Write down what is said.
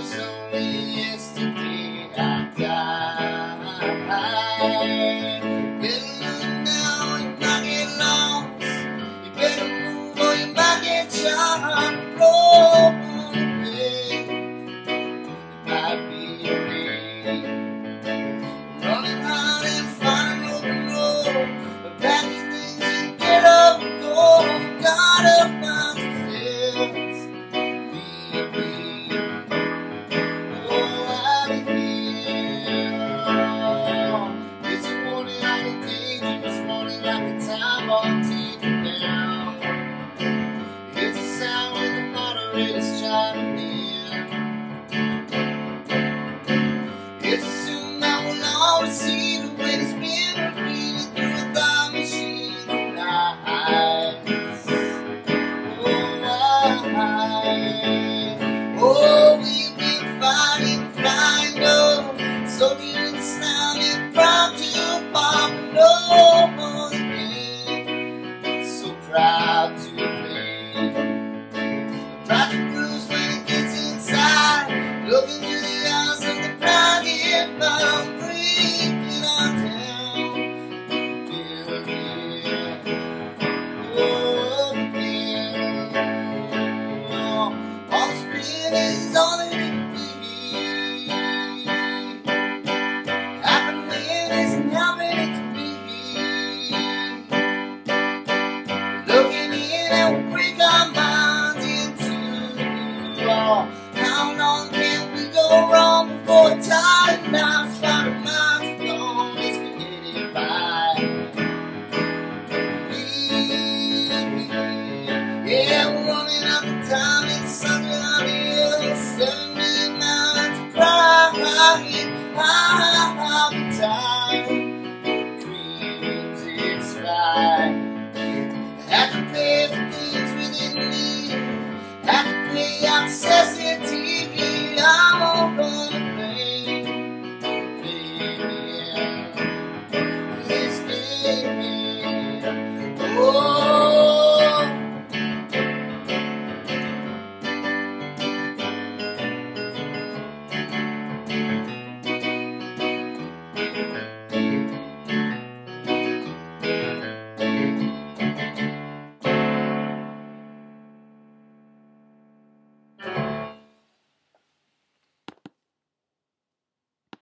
was only yesterday I died. Better look now, you might get lost. You better move or you might get shot. Roll away, it might be a day. Running hard and finding open road, but packing things and get up and go. Gotta find yourself, leave me. Oh, out of here. It's a warning on a dangerous morning, like a time bomb ticking down. It's a sound when the moderator's chiming in. It's a soon I will always see the way it's been repeated through a thought machine of lies. Oh, we've been fighting, flying low, so deep in the sound and proud to pop no more again. So proud to play. Proud to bruise when it gets inside. Looking to the